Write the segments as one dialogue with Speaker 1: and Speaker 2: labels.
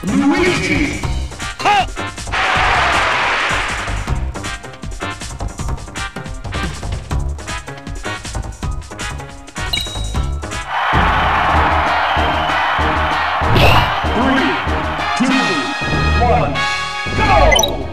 Speaker 1: Luigi!
Speaker 2: Ha!
Speaker 1: 3, 2, 1, go!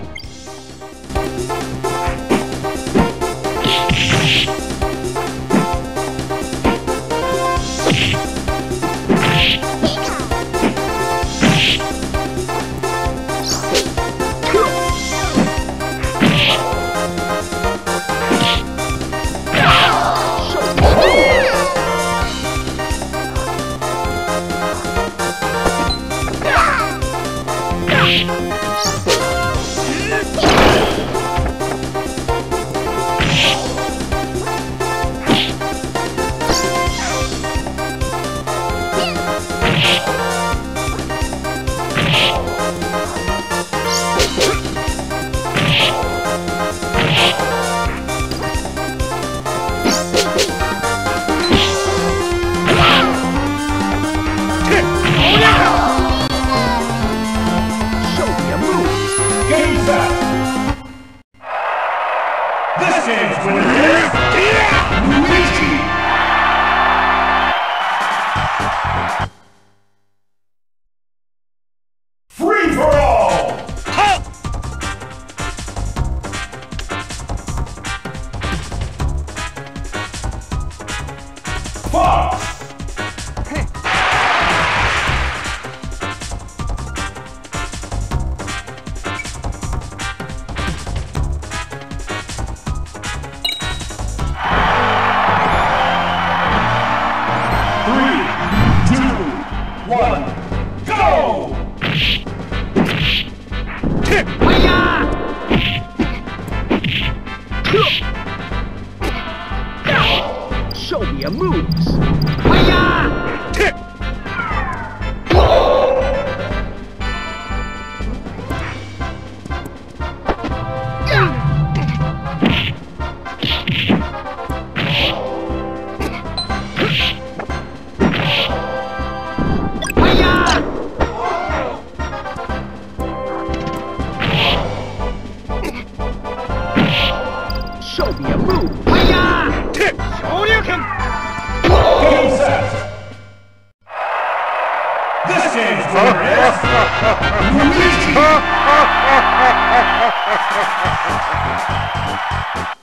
Speaker 1: This game's winner is Luigi! Free for all!
Speaker 2: Ha!
Speaker 1: Fox! One, go!
Speaker 2: Show me your moves! Hiya! Show me a move! Hiya! Shoryuken!
Speaker 1: Game set! This game's winner is Luigi!